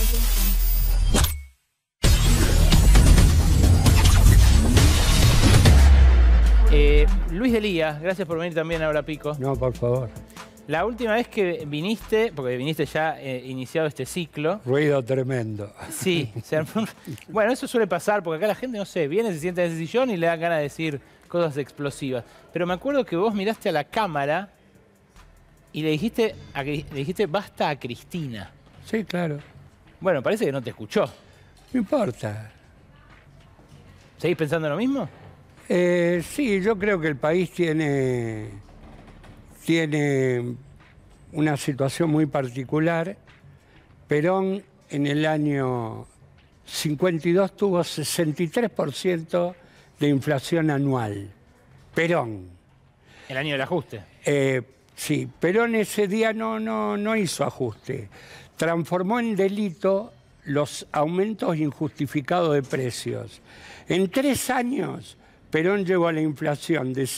Luis Delía, gracias por venir también a Hora Pico. No, por favor. La última vez que viniste, porque viniste ya iniciado este ciclo. Ruido tremendo. Sí. Bueno, eso suele pasar, porque acá la gente, no sé, viene, se sienta en ese sillón y le dan ganas de decir cosas explosivas. Pero me acuerdo que vos miraste a la cámara y le dijiste basta a Cristina. Sí, claro. Bueno, parece que no te escuchó. No importa. ¿Seguís pensando lo mismo? Sí, yo creo que el país tiene una situación muy particular. Perón en el año 52 tuvo 63% de inflación anual. Perón. El año del ajuste. Sí, Perón ese día no hizo ajuste. Transformó en delito los aumentos injustificados de precios. En 3 años, Perón llevó a la inflación de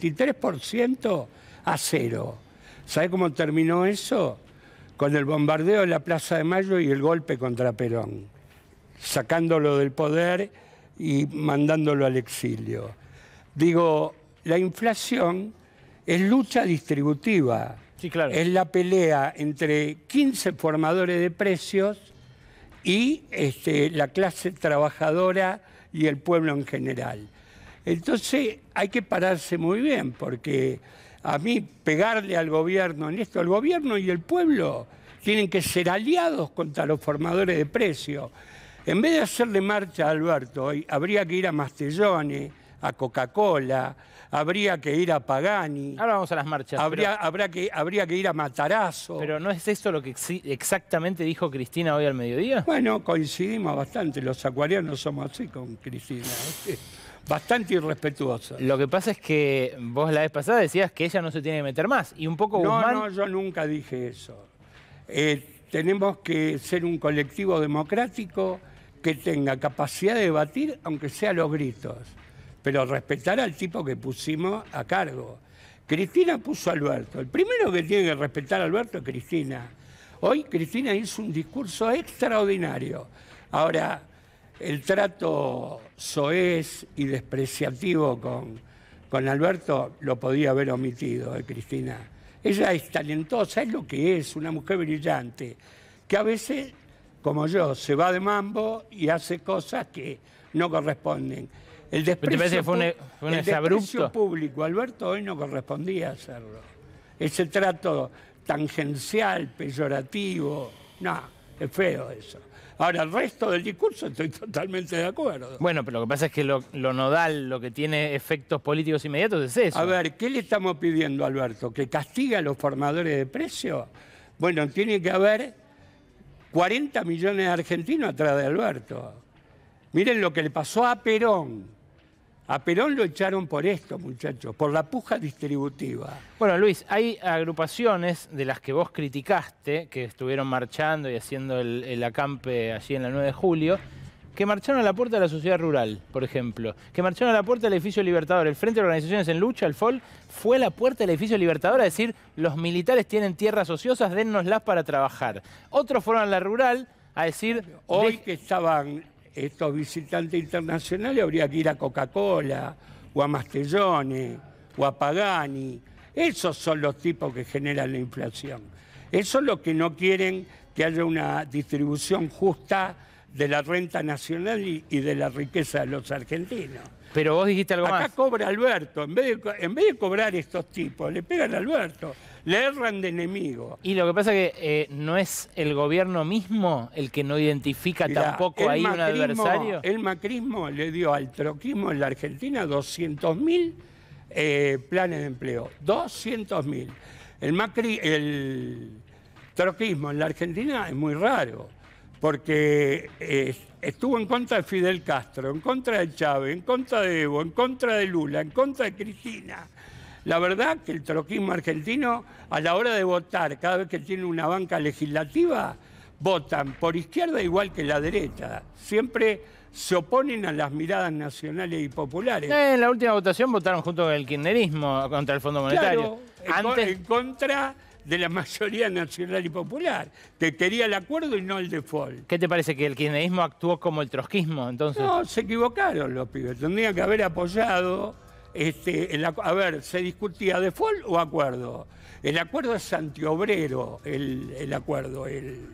63% a 0. ¿Sabe cómo terminó eso? Con el bombardeo de la Plaza de Mayo y el golpe contra Perón, sacándolo del poder y mandándolo al exilio. Digo, la inflación es lucha distributiva. Sí, claro. Es la pelea entre 15 formadores de precios y la clase trabajadora y el pueblo en general. Entonces hay que pararse muy bien, porque a mí pegarle al gobierno en esto, el gobierno y el pueblo tienen que ser aliados contra los formadores de precios. En vez de hacerle marcha a Alberto, hoy habría que ir a Mastellone, a Coca-Cola, habría que ir a Pagani. Ahora vamos a las marchas. Habría que ir a Matarazzo. ¿Pero no es esto lo que exactamente dijo Cristina hoy al mediodía? Bueno, coincidimos bastante. Los acuarianos somos así con Cristina. Bastante irrespetuosos. Lo que pasa es que vos la vez pasada decías que ella no se tiene que meter más. Y un poco Guzmán... No, yo nunca dije eso. Tenemos que ser un colectivo democrático que tenga capacidad de debatir, aunque sea a los gritos. Pero respetar al tipo que pusimos a cargo. Cristina puso a Alberto. El primero que tiene que respetar a Alberto es Cristina. Hoy Cristina hizo un discurso extraordinario. Ahora, el trato soez y despreciativo con Alberto lo podía haber omitido, Cristina. Ella es talentosa, es lo que es, una mujer brillante, que a veces, como yo, se va de mambo y hace cosas que no corresponden. El desprecio público, Alberto, hoy no correspondía hacerlo. Ese trato tangencial, peyorativo, no, es feo eso. Ahora, el resto del discurso estoy totalmente de acuerdo. Bueno, pero lo que pasa es que lo nodal, lo que tiene efectos políticos inmediatos es eso. A ver, ¿qué le estamos pidiendo a Alberto? ¿Que castigue a los formadores de precios? Bueno, tiene que haber 40 millones de argentinos atrás de Alberto. Miren lo que le pasó a Perón. A Perón lo echaron por esto, muchachos, por la puja distributiva. Bueno, Luis, hay agrupaciones de las que vos criticaste, que estuvieron marchando y haciendo el acampe allí en la 9 de julio, que marcharon a la puerta de la sociedad rural, por ejemplo, que marcharon a la puerta del edificio Libertador. El Frente de Organizaciones en Lucha, el FOL, fue a la puerta del edificio Libertador a decir: los militares tienen tierras ociosas, dénnoslas para trabajar. Otros fueron a la rural a decir... Hoy que estaban estos visitantes internacionales, habría que ir a Coca-Cola, o a Mastellone, o a Pagani. Esos son los tipos que generan la inflación. Esos son los que no quieren que haya una distribución justa de la renta nacional y de la riqueza de los argentinos. Pero vos dijiste algo más. Acá cobra Alberto. En vez de cobrar estos tipos, le pegan a Alberto. Le erran de enemigo. Y lo que pasa es que no es el gobierno mismo el que no identifica tampoco ahí un adversario. El macrismo le dio al troquismo en la Argentina 200.000 planes de empleo. 200.000. El troquismo en la Argentina es muy raro, porque estuvo en contra de Fidel Castro, en contra de Chávez, en contra de Evo, en contra de Lula, en contra de Cristina. La verdad que el troquismo argentino, a la hora de votar, cada vez que tiene una banca legislativa, votan por izquierda igual que la derecha. Siempre se oponen a las miradas nacionales y populares. En la última votación votaron junto con el kirchnerismo contra el Fondo Monetario. Claro, en contra de la mayoría nacional y popular, que quería el acuerdo y no el default. ¿Qué te parece, que el kirchnerismo actuó como el trotskismo, entonces? No, se equivocaron los pibes. Tendrían que haber apoyado. A ver, ¿se discutía default o acuerdo? El acuerdo es antiobrero, el acuerdo, el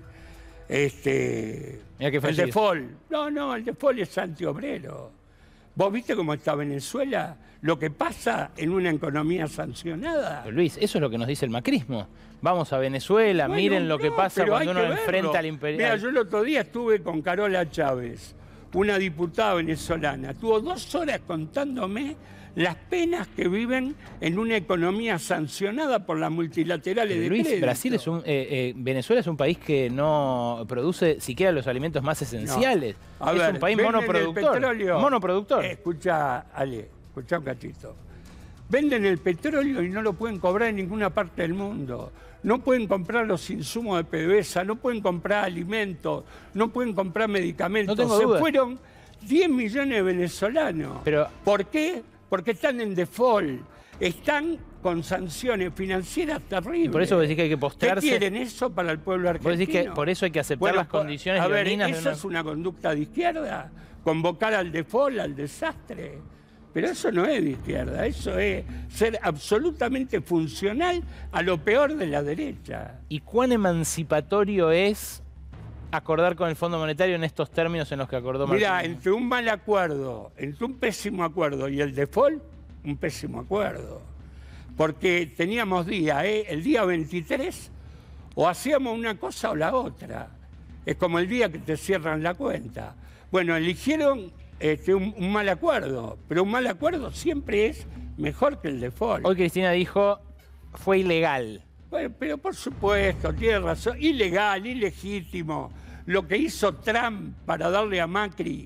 default. No, el default es antiobrero. ¿Vos viste cómo está Venezuela? Lo que pasa en una economía sancionada. Pero Luis, eso es lo que nos dice el macrismo. Vamos a Venezuela, bueno, miren lo que pasa cuando uno enfrenta al imperial. Mira, yo el otro día estuve con Carola Chávez, una diputada venezolana. Tuvo 2 horas contándome las penas que viven en una economía sancionada por las multilaterales de Luis, crédito. Brasil Venezuela es un país que no produce siquiera los alimentos más esenciales. No. Es un país monoproductor. Escucha, Ale, escucha un cachito. Venden el petróleo y no lo pueden cobrar en ninguna parte del mundo. No pueden comprar los insumos de PDVSA, no pueden comprar alimentos, no pueden comprar medicamentos. No tengo Se duda. fueron 10 millones de venezolanos. Pero, ¿por qué? Porque están en default, están con sanciones financieras terribles. Y por eso decís que hay que postrarse. ¿Qué quieren eso para el pueblo argentino? Vos decís que por eso hay que aceptar las condiciones leoninas. ¿Eso es una conducta de izquierda? ¿Convocar al default, al desastre? Pero eso no es de izquierda, eso es ser absolutamente funcional a lo peor de la derecha. ¿Y cuán emancipatorio es acordar con el Fondo Monetario en estos términos en los que acordó Martín? Mira, entre un mal acuerdo, entre un pésimo acuerdo y el default, un pésimo acuerdo. Porque teníamos día, el día 23, o hacíamos una cosa o la otra. Es como el día que te cierran la cuenta. Bueno, eligieron un mal acuerdo, pero un mal acuerdo siempre es mejor que el default. Hoy Cristina dijo, fue ilegal. Bueno, pero por supuesto, tiene razón, ilegal, ilegítimo. Lo que hizo Trump para darle a Macri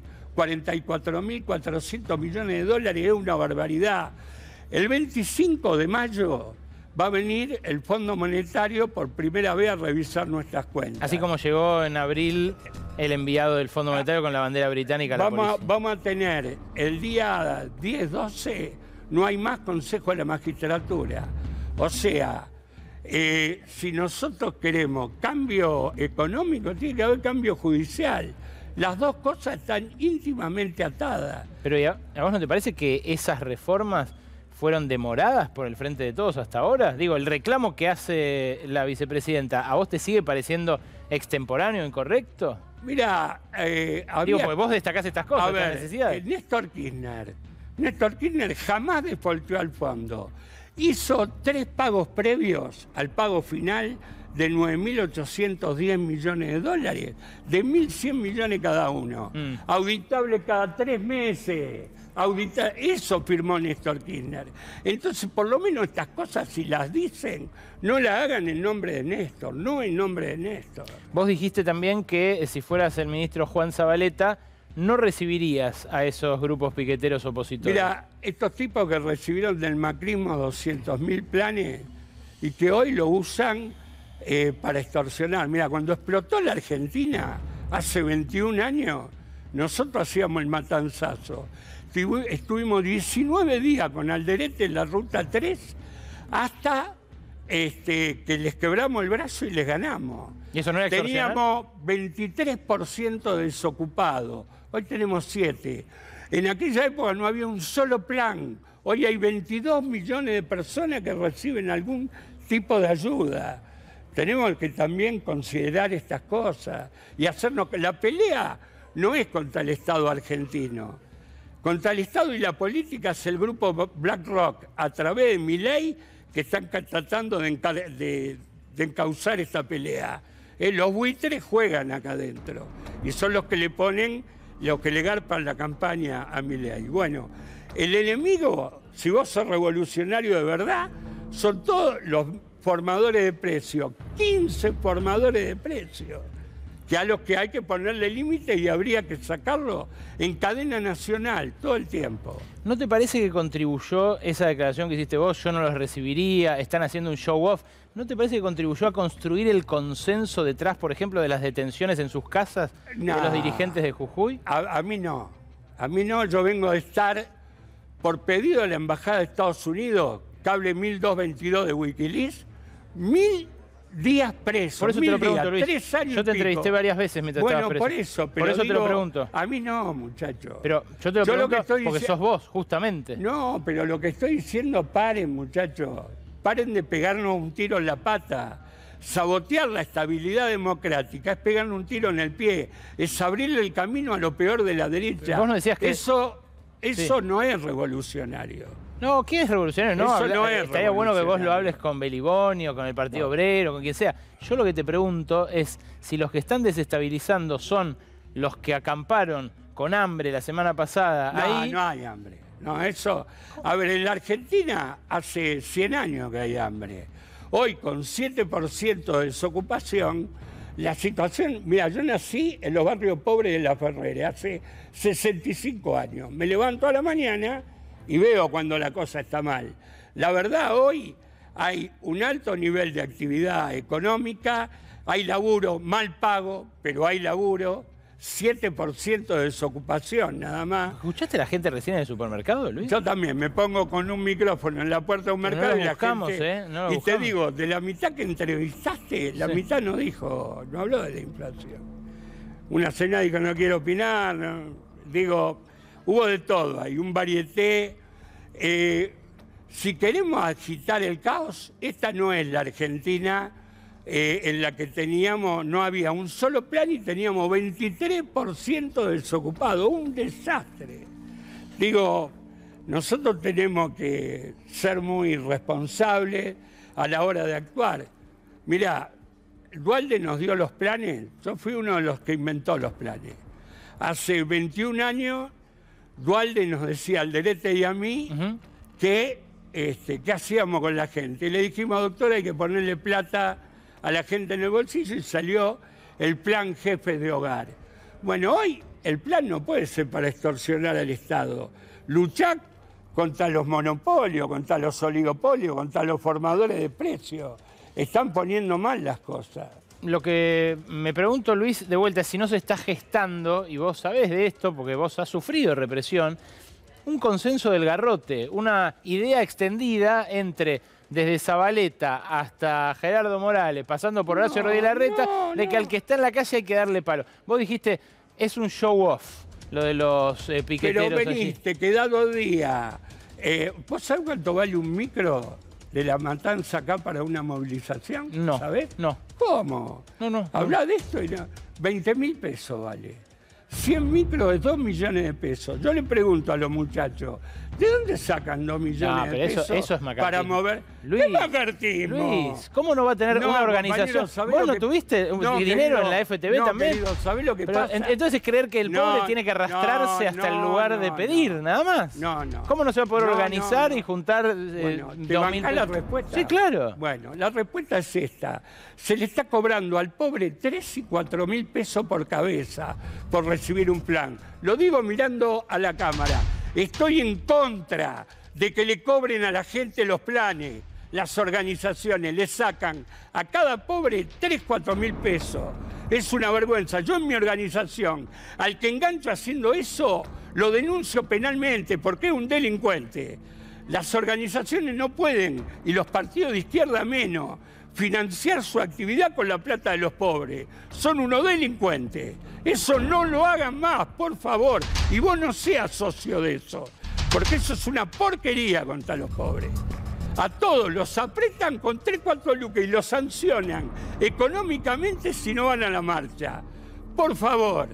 44.400 millones de dólares es una barbaridad. El 25 de mayo va a venir el Fondo Monetario por primera vez a revisar nuestras cuentas. Así como llegó en abril el enviado del Fondo Monetario con la bandera británica. Vamos a tener el día 10-12, no hay más Consejo de la Magistratura. O sea, si nosotros queremos cambio económico, tiene que haber cambio judicial. Las dos cosas están íntimamente atadas. Pero ¿a vos no te parece que esas reformas fueron demoradas por el Frente de Todos hasta ahora? Digo, el reclamo que hace la vicepresidenta, ¿a vos te sigue pareciendo extemporáneo, incorrecto? Mira, digo, porque vos destacás estas cosas, estas necesidades. Néstor Kirchner jamás defaultó al fondo. Hizo 3 pagos previos al pago final de 9.810 millones de dólares, de 1.100 millones cada uno. Auditable cada 3 meses. Eso firmó Néstor Kirchner. Entonces, por lo menos estas cosas, si las dicen, no las hagan en nombre de Néstor, no en nombre de Néstor. Vos dijiste también que si fueras el ministro Juan Zabaleta, no recibirías a esos grupos piqueteros opositores. Mira, estos tipos que recibieron del macrismo 200.000 planes y que hoy lo usan para extorsionar. Mira, cuando explotó la Argentina, hace 21 años, nosotros hacíamos el matanzazo. Estuvimos 19 días con Alderete en la Ruta 3 hasta que les quebramos el brazo y les ganamos. ¿Y eso no era extorsionar? Teníamos 23% desocupados, hoy tenemos 7%. En aquella época no había un solo plan. Hoy hay 22 millones de personas que reciben algún tipo de ayuda. Tenemos que también considerar estas cosas y hacernos que la pelea no es contra el Estado argentino. Contra el Estado y la política es el grupo BlackRock, a través de Milei, que están tratando de encauzar esta pelea. Los buitres juegan acá adentro y son los que le ponen, los que le garpan la campaña a Milei. Bueno, el enemigo, si vos sos revolucionario de verdad, son todos los formadores de precios, 15 formadores de precios, que a los que hay que ponerle límite y habría que sacarlo en cadena nacional todo el tiempo. ¿No te parece que contribuyó esa declaración que hiciste vos, yo no los recibiría, están haciendo un show off? ¿No te parece que contribuyó a construir el consenso detrás, por ejemplo, de las detenciones en sus casas de los dirigentes de Jujuy? A mí no. A mí no, yo vengo de estar, por pedido de la Embajada de Estados Unidos, cable 1222 de Wikileaks, días presos. Por eso te lo pregunto, Luis. 3 años. Yo te entrevisté varias veces mientras estabas preso. Por eso, pero por eso digo, te lo pregunto. A mí no, muchacho. Pero yo te lo pregunto porque sos vos, justamente. No, pero lo que estoy diciendo, paren, muchachos. Paren de pegarnos un tiro en la pata. Sabotear la estabilidad democrática es pegarle un tiro en el pie, es abrirle el camino a lo peor de la derecha. Vos no decías que... Eso no es revolucionario. No, ¿qué es revolucionario? No, Eso no es estaría bueno que vos lo revolucionario. hables con Beliboni o con el Partido Obrero, con quien sea. Yo lo que te pregunto es si los que están desestabilizando son los que acamparon con hambre la semana pasada. No, no hay hambre. No, eso... A ver, en la Argentina hace 100 años que hay hambre. Hoy, con 7% de desocupación, la situación... Mira, yo nací en los barrios pobres de La Ferrere hace 65 años. Me levanto a la mañana y veo cuando la cosa está mal. La verdad, hoy hay un alto nivel de actividad económica, hay laburo mal pago, pero hay laburo, 7% de desocupación nada más. ¿Escuchaste a la gente recién en el supermercado, Luis? Yo también me pongo con un micrófono en la puerta de un mercado y la gente... No lo y te buscamos. digo, de la mitad que entrevistaste, la mitad no habló de la inflación. Una señora dijo, no quiero opinar, digo, hubo de todo, hay un varieté. Si queremos agitar el caos, esta no es la Argentina en la que no había un solo plan y teníamos 23% desocupado, un desastre. Digo, nosotros tenemos que ser muy responsables a la hora de actuar. Mirá, Duhalde nos dio los planes, yo fui uno de los que inventó los planes. Hace 21 años, Duhalde nos decía al Derete y a mí que qué hacíamos con la gente. Y le dijimos, doctora, hay que ponerle plata a la gente en el bolsillo y salió el plan Jefes de Hogar. Bueno, hoy el plan no puede ser para extorsionar al Estado. Luchar contra los monopolios, contra los oligopolios, contra los formadores de precios. Están poniendo mal las cosas. Lo que me pregunto, Luis, de vuelta, es si no se está gestando, y vos sabés de esto porque vos has sufrido represión, un consenso del garrote, una idea extendida entre... desde Zabaleta hasta Gerardo Morales, pasando por Horacio Rodríguez Larreta, de que al que está en la calle hay que darle palo. Vos dijiste, es un show-off, lo de los piqueteros. Pero veniste, quedá 2 días. ¿Vos sabés cuánto vale un micro de La Matanza acá para una movilización? No. ¿Sabés? No. ¿Cómo? No. Hablá de esto y no. 20.000 pesos vale. 100 micros de 2 millones de pesos. Yo le pregunto a los muchachos, ¿de dónde sacan 2 millones de pesos eso es macartismo. para mover? Luis, ¿Qué macartismo? Luis, ¿cómo no va a tener una organización? ¿Vos no tuviste dinero en la FTV también? Querido, ¿sabés lo que Pero pasa? entonces creer que el pobre tiene que arrastrarse hasta el lugar de pedir, nada más. No. ¿Cómo no se va a poder organizar y juntar Bueno, ¿te 2.000 bancás la pesos? respuesta? Sí, claro. Bueno, la respuesta es esta. Se le está cobrando al pobre 3 y 4 mil pesos por cabeza por recibir un plan. Lo digo mirando a la cámara. Estoy en contra de que le cobren a la gente los planes. Las organizaciones le sacan a cada pobre 3, 4 mil pesos. Es una vergüenza. Yo en mi organización, al que engancho haciendo eso, lo denuncio penalmente porque es un delincuente. Las organizaciones no pueden, y los partidos de izquierda menos, financiar su actividad con la plata de los pobres. Son unos delincuentes. Eso no lo hagan más, por favor. Y vos no seas socio de eso, porque eso es una porquería contra los pobres. A todos los apretan con 3, 4 lucas y los sancionan económicamente si no van a la marcha. Por favor.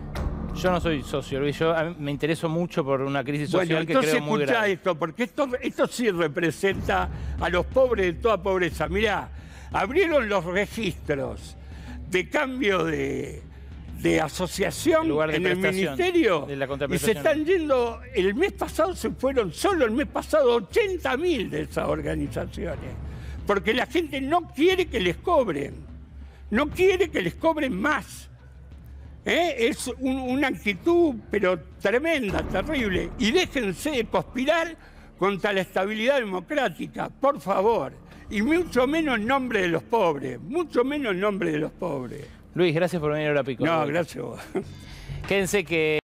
Yo no soy socio, Luis. Yo me intereso mucho por una crisis social que creo muy grave. Escuchá esto, porque esto sí representa a los pobres de toda pobreza. Mirá, abrieron los registros de cambio de asociación en el ministerio y se están yendo, el mes pasado se fueron, solo el mes pasado, 80.000 de esas organizaciones, porque la gente no quiere que les cobren, no quiere que les cobren más. Es una actitud, pero tremenda, terrible, y déjense de conspirar contra la estabilidad democrática, por favor, y mucho menos en nombre de los pobres, mucho menos en nombre de los pobres. Luis, gracias por venir a Hora Pico. No, gracias a vos. Quédense que...